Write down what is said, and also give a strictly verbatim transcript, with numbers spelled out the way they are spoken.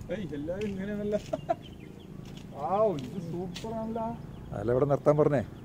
എല്ലാരും ഇങ്ങനെയാണല്ലോ. ആ ഇത് സൂപ്പർ ആണല്ലോ. അല്ല ഇവിടെ നിർത്താൻ പറഞ്ഞേ.